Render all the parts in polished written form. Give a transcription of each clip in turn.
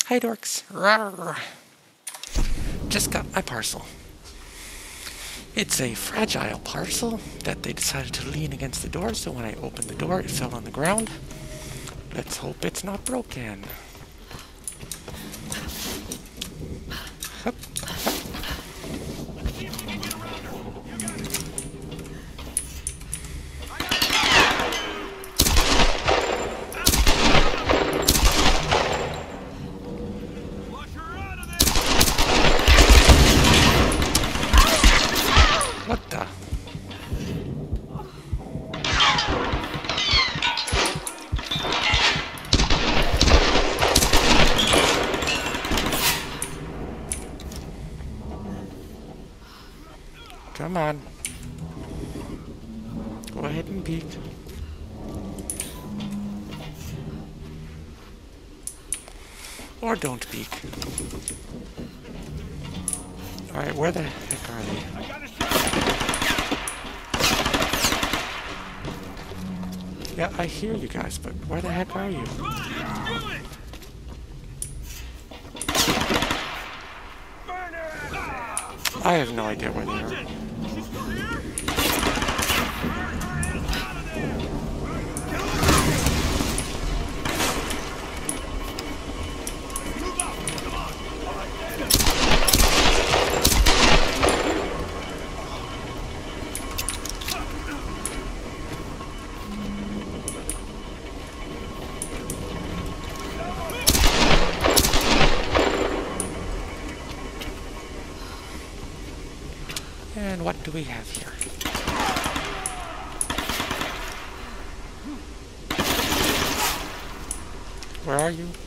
Hi, dorks. Rawr. Just got my parcel. It's a fragile parcel that they decided to lean against the door, so when I opened the door, it fell on the ground. Let's hope it's not broken. Hup. What the? Come on. Go ahead and peek. Or don't peek. Alright, where the heck are they? Yeah, I hear you guys, but where the heck are you? I have no idea where they are. And what do we have here? Where are you?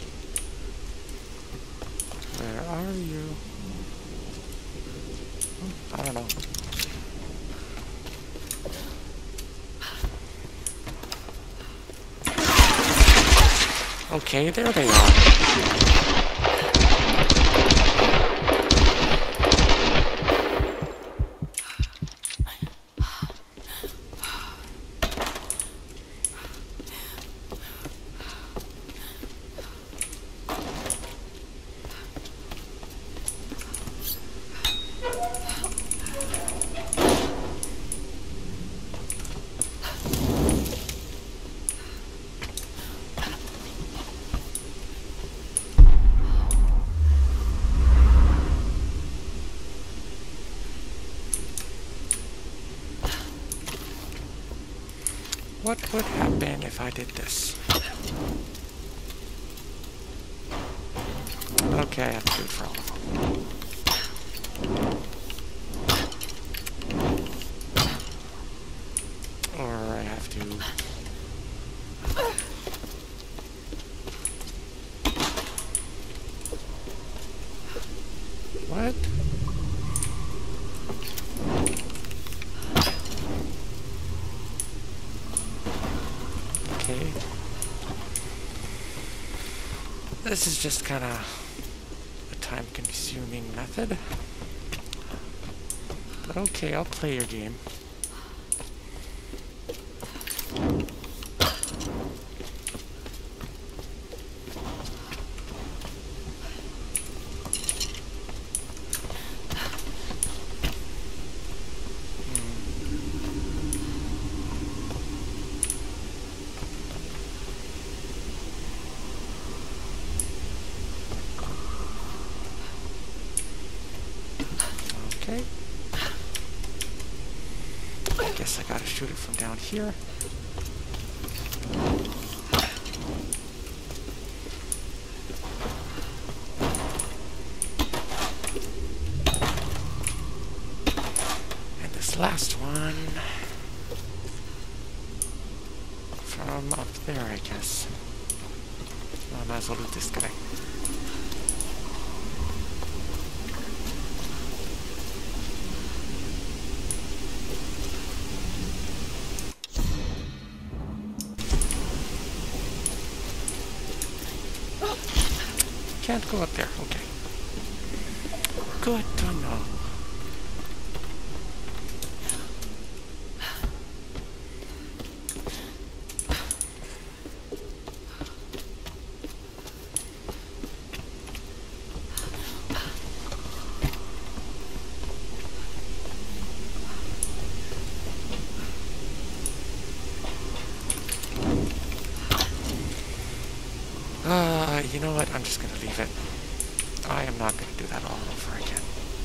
Where are you? I don't know. Okay, there they are. What would happen if I did this? Okay, I have to do it for all of them. Or I have to... What? Okay. This is just kind of a time-consuming method. But okay, I'll play your game. Okay. I guess I gotta shoot it from down here. And this last one from up there, I guess. Well, I might as well loot this guy. Can't go up there. Okay. Good to know. You know what? I'm just gonna leave it. I am not gonna do that all over again.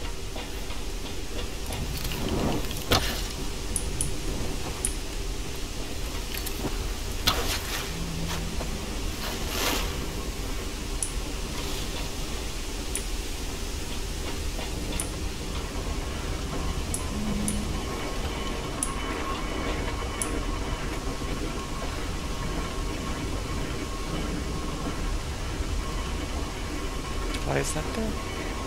Why is that there?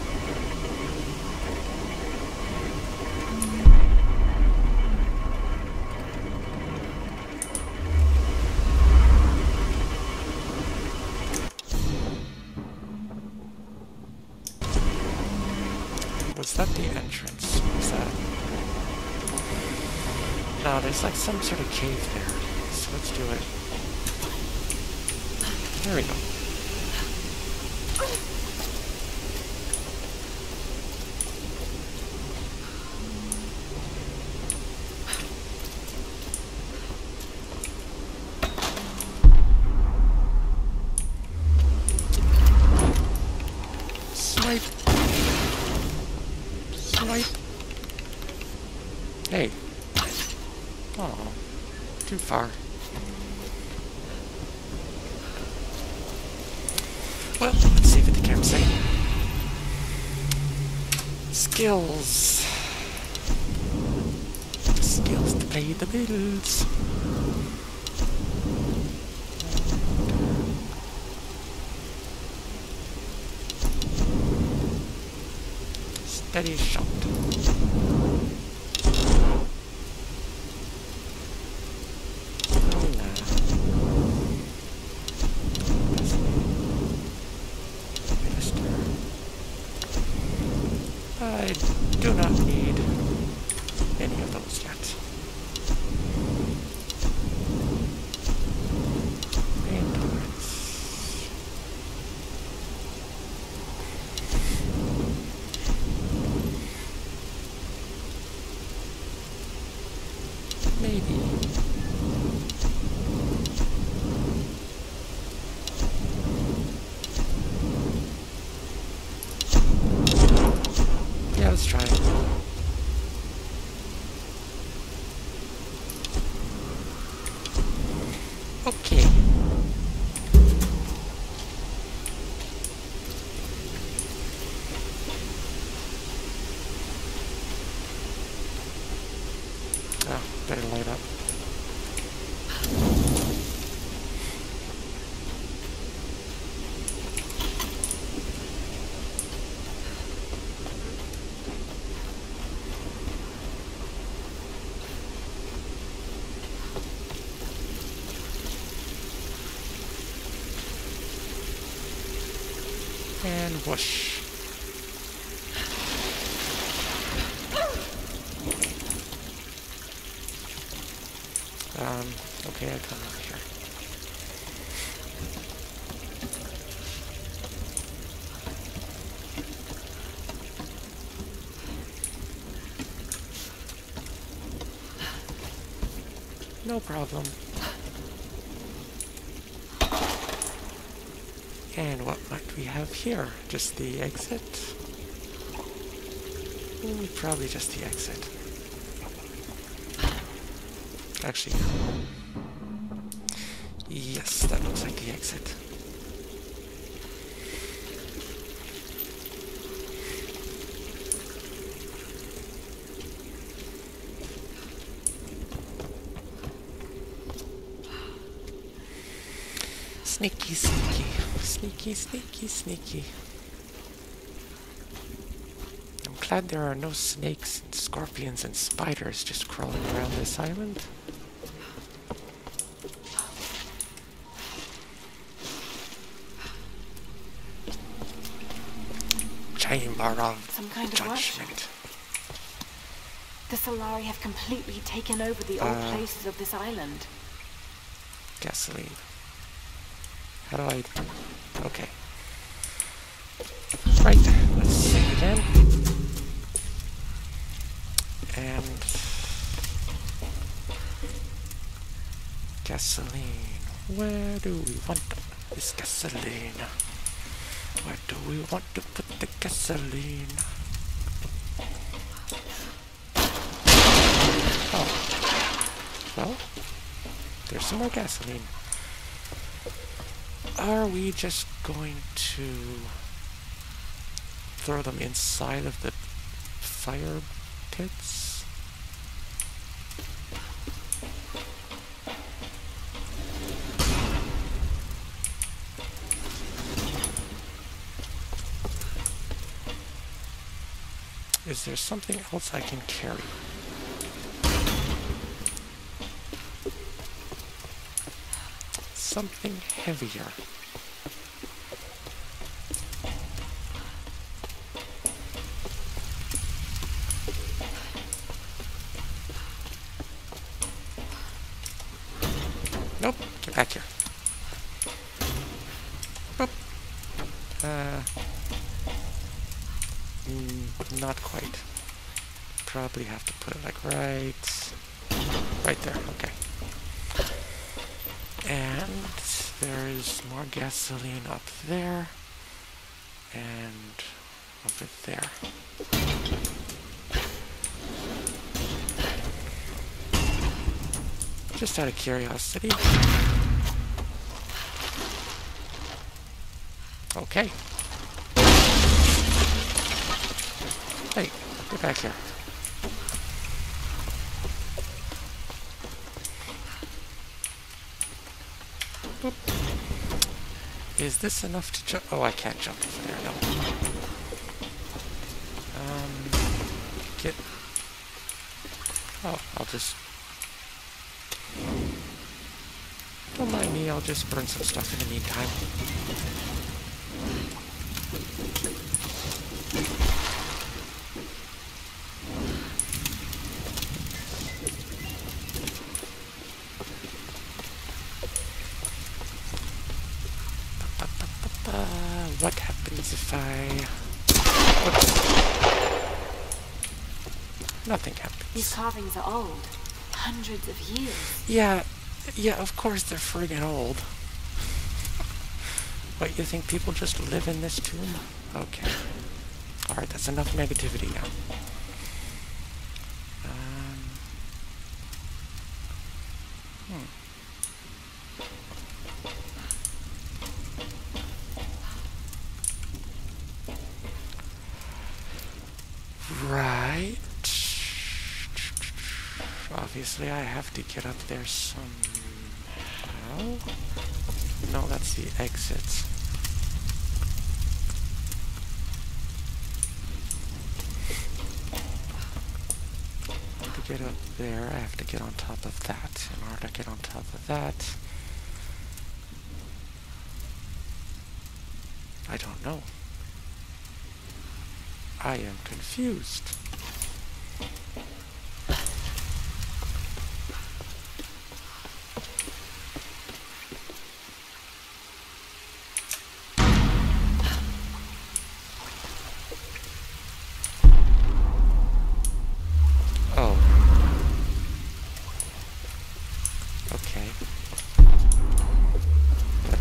Was that the entrance? Was that... No, there's like some sort of cave there. So let's do it. There we go. Snipe! Snipe! Hey. Oh, too far. Well, let's save at the campsite. Skills. Skills to pay the bills. Steady shot. I do not need any of those yet. Endurance. Maybe. Yeah, let's try it. Okay. Oh, better light up. And whoosh. Okay, I come over here. No problem. And what might we have here? Just the exit? Probably just the exit. Actually, yes, that looks like the exit. Sneaky, sneaky. Sneaky, sneaky, sneaky. I'm glad there are no snakes and scorpions and spiders just crawling around this island. Chamber of Some kind of Judgment. workshop. The Solari have completely taken over the old places of this island. Gasoline. How do I... Okay. Right, let's save again. And... gasoline. Where do we want that? is gasoline. Where do we want to put the gasoline? Oh. Well, there's some more gasoline. Are we just going to throw them inside of the fire pits? Is there something else I can carry? Something heavier. Nope, get back here. Boop. Not quite. Probably have to put it like right there, okay. And there's more gasoline up there and over there. Just out of curiosity. Okay. Hey, get back here. Boop. Is this enough to jump? Oh, I can't jump over there, no. Get... Oh, I'll just... Don't mind me, I'll just burn some stuff in the meantime. What happens if I... Whoops. Nothing happens. These carvings are old. Hundreds of years. Yeah, of course they're friggin' old. What, you think people just live in this tomb? Okay. Alright, that's enough negativity now. Right. Obviously, I have to get up there somehow. No, that's the exit. To get up there, I have to get on top of that. In order to get on top of that, I don't know. I am confused. Oh. Okay. But,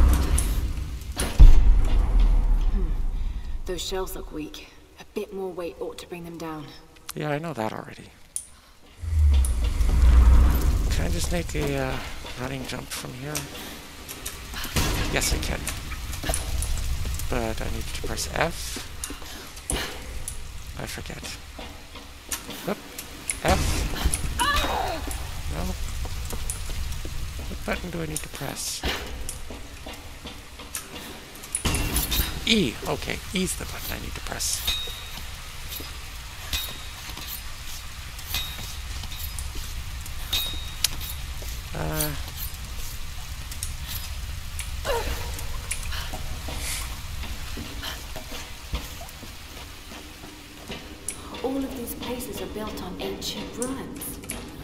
Those shelves look weak. A bit more weight ought to bring them down. yeah, I know that already. Can I just make a running jump from here? Yes, I can. But I need to press F. I forget. Whoop. F. No. What button do I need to press? E. Okay, E's the button I need to press. All of these places are built on ancient ruins.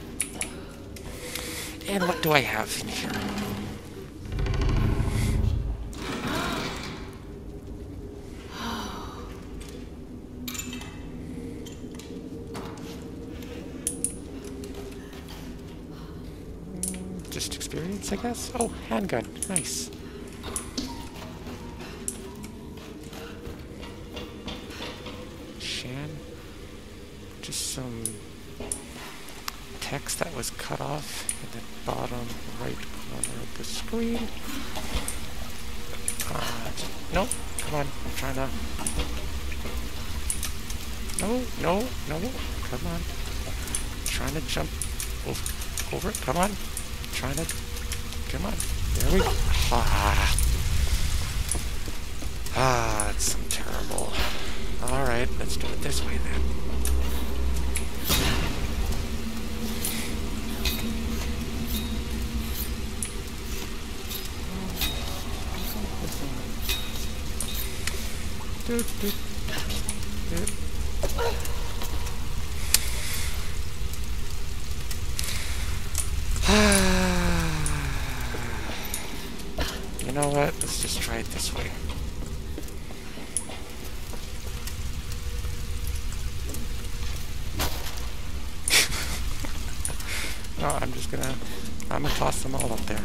And what do I have in here? Just experience, I guess? Oh, handgun. Nice. just some text that was cut off in the bottom right corner of the screen. Nope, come on, I'm trying to... No, come on. Trying to jump over it, come on. Come on, there we go. That's some terrible. Alright, let's do it this way then. You know what? Let's just try it this way. No, I'm gonna toss them all up there.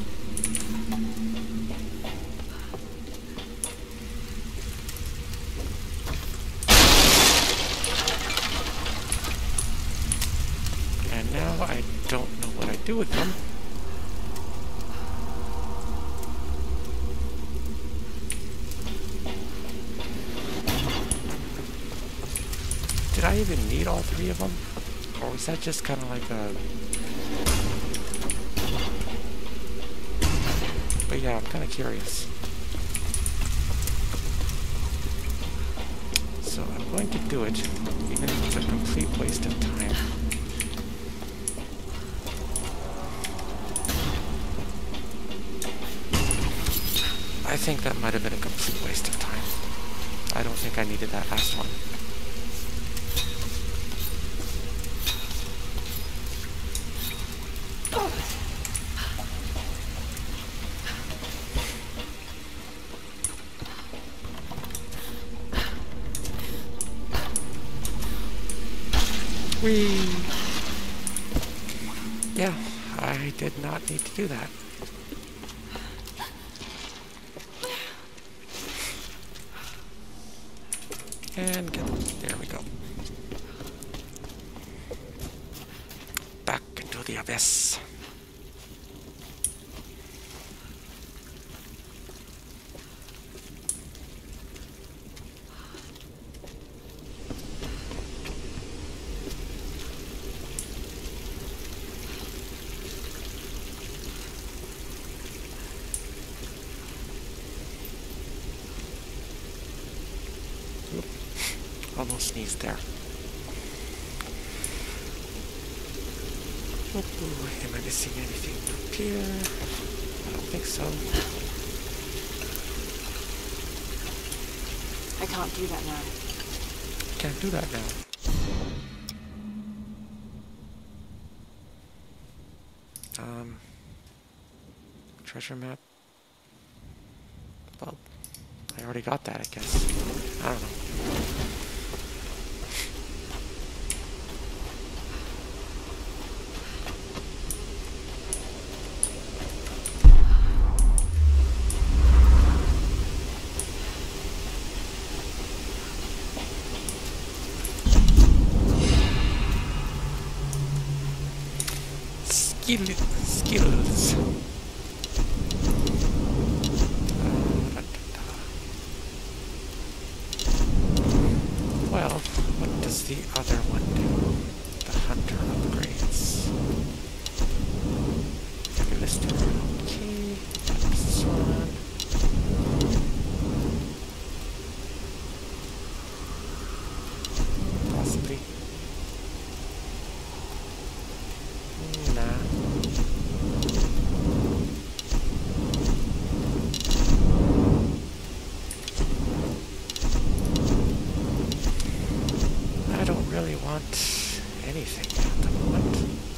And now I don't know what I do with them. Did I even need all three of them? Or was that just kind of like a... But yeah, I'm kind of curious. So I'm going to do it, even if it's a complete waste of time. I think that might have been a complete waste of time. I don't think I needed that last one. Whee! Yeah, I did not need to do that. And get, there we go. Back into the abyss. Almost sneezed there. Ooh, am I missing anything up here? I don't think so. I can't do that now. Can't do that now. Treasure map. Well, I already got that, I guess. I don't know. Skills. Well, what does the other one do? The hunter upgrades. Listed. Okay. This one. Possibly. Nah. I don't really want anything at the moment.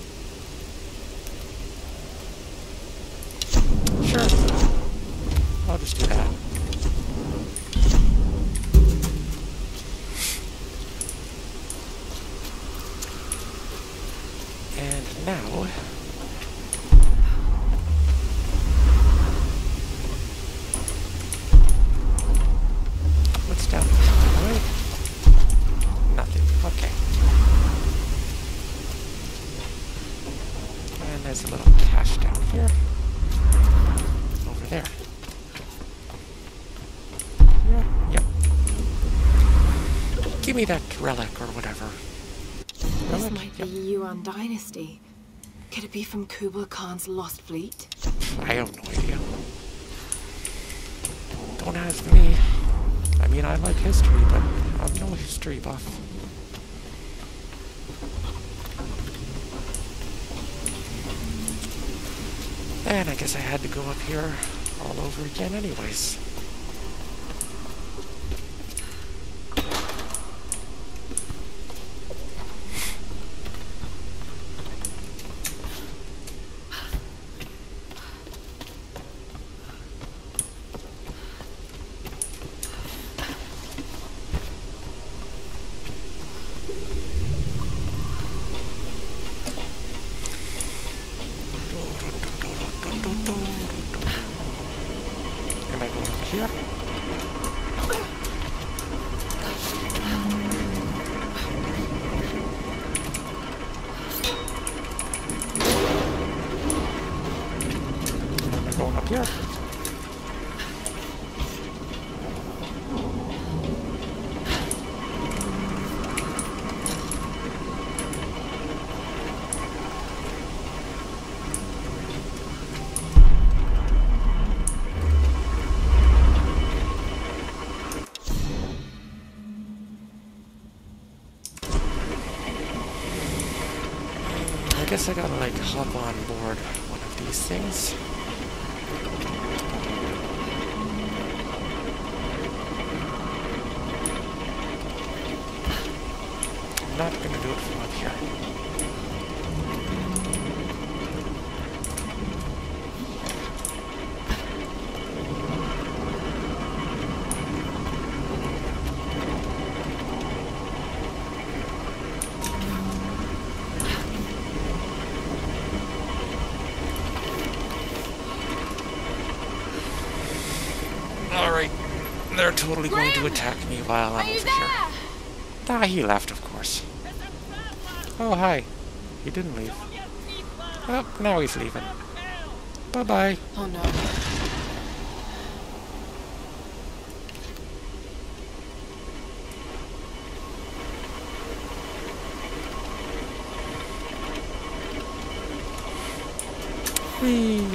Sure. I'll just do that. And now... what's down there? Nothing. Okay. there. Yep. Give me that relic or whatever. This might be Yuan Dynasty. Could it be from Kublai Khan's lost fleet? I have no idea. Don't ask me. I mean, I like history, but I'm no history buff. And I guess I had to go up here all over again anyways. Am I going up here? Am I going up here? I guess I gotta like hop on board one of these things. I'm not gonna do it from up here. Alright, they're totally going to attack me while I'm over here. Ah, he left, of course. Oh, hi. He didn't leave. Oh, now he's leaving. Bye-bye. Oh no. Whee!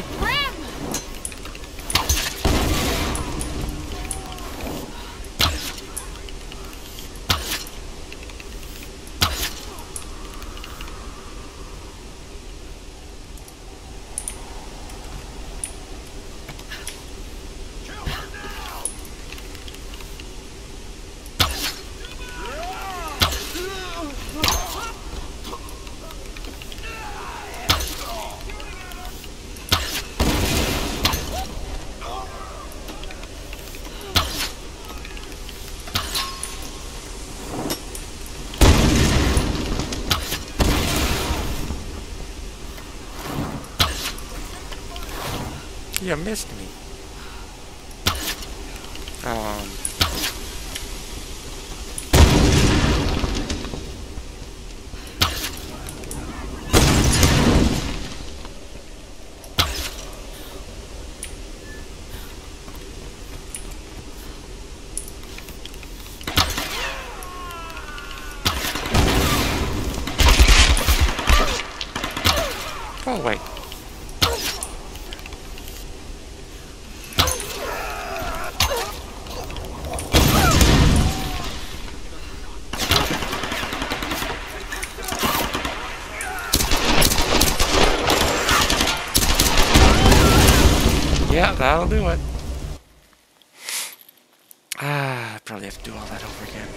You missed me. Oh, wait. Yeah, that'll do it. I probably have to do all that over again.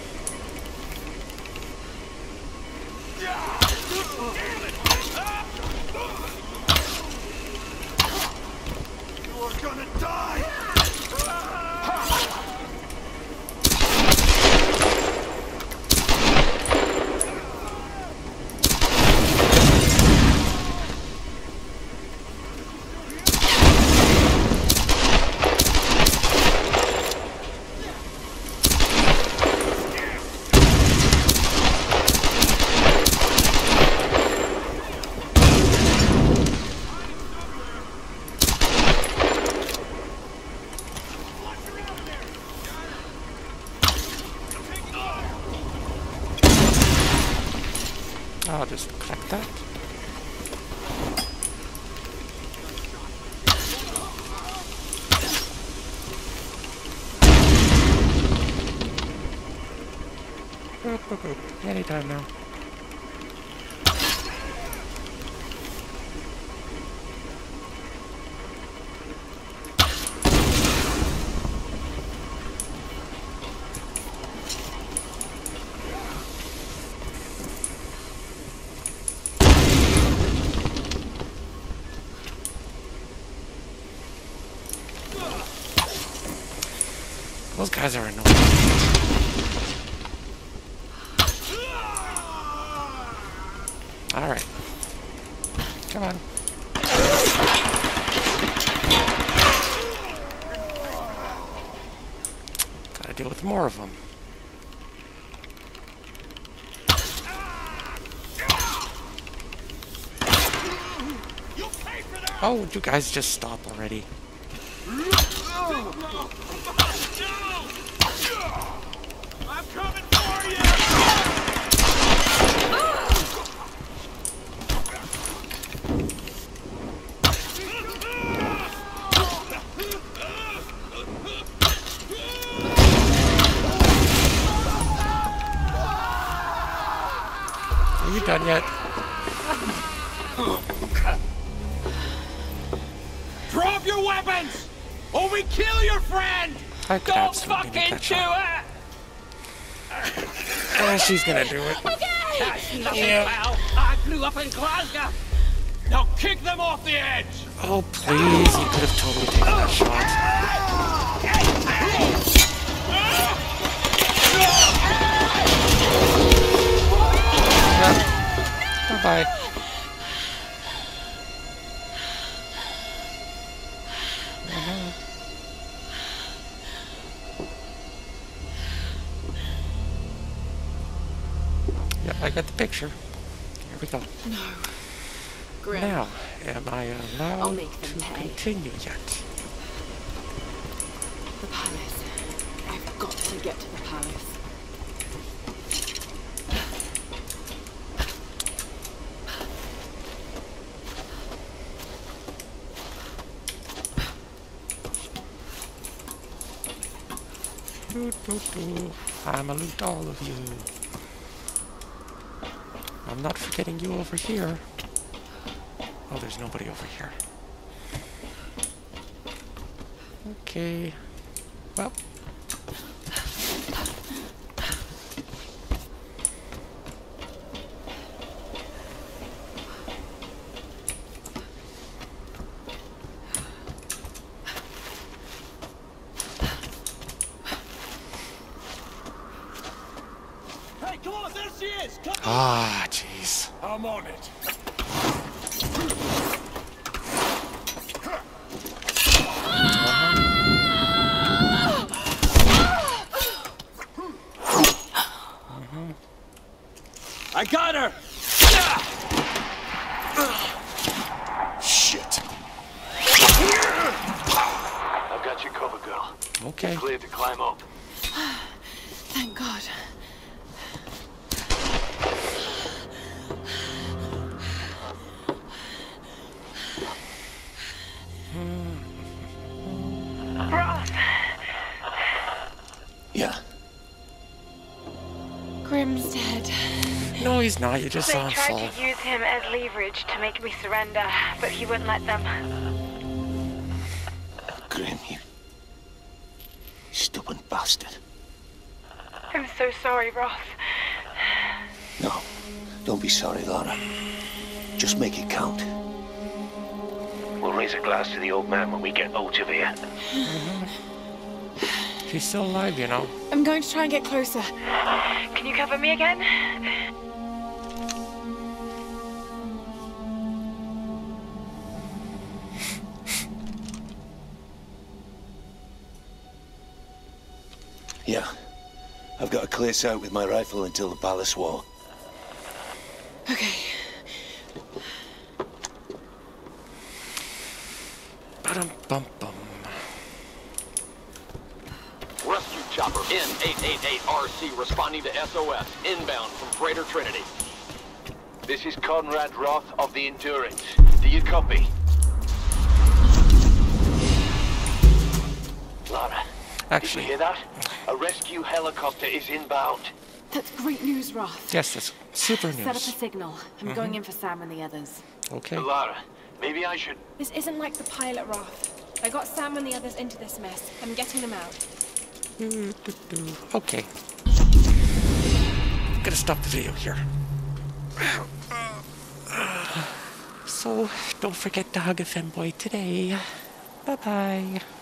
You are gonna die! I'll just collect that. Boop, boop, boop. Anytime now. Those guys are annoying. Alright. Come on. Gotta deal with more of them. Oh, would you guys just stop already? I'm coming for you! Are you done yet? Drop your weapons! Or we kill your friend! I could Don't absolutely make fucking that do shot. it! She's gonna do it. That's nothing, Yeah. pal. I grew up in Glasgow. Now kick them off the edge! Oh, please. You could have totally taken that shot. Yep. Bye-bye. Yep, I got the picture. Here we go. No. Grim. Now, am I I'll allowed make them to pay. continue yet? The palace. I've got to get to the palace. I'ma loot all of you. I'm not forgetting you over here. Oh, there's nobody over here. Okay. Well. Hey, come on, there she is! Come on! Ah, jeez. I'm on it. I got her! Shit. I've got you covered, girl. Okay. Cleared to climb up. Thank God. Roth, Yeah. Grim's dead. No, he's not. You just they saw him tried fall. to use him as leverage to make me surrender, but he wouldn't let them. Grim, you stubborn bastard. I'm so sorry, Roth. No, don't be sorry, Lara. Just make it count. We'll raise a glass to the old man when we get out of here. She's still alive, you know. I'm going to try and get closer. Can you cover me again? Yeah. I've got a clear sight with my rifle until the palace wall. Okay. Ba-dum-bum-bum. Rescue chopper N888RC responding to SOS, inbound from Greater Trinity. This is Conrad Roth of the Endurance. Do you copy? Lara, Actually, did you hear that? A rescue helicopter is inbound. That's great news, Roth. yes, that's super Set up a news. signal. I'm going in for Sam and the others. Okay. Lara, maybe I should... This isn't like the pilot, Roth. I got Sam and the others into this mess. I'm getting them out. Okay. I'm gonna stop the video here. So, don't forget to hug a femboy today. Bye-bye.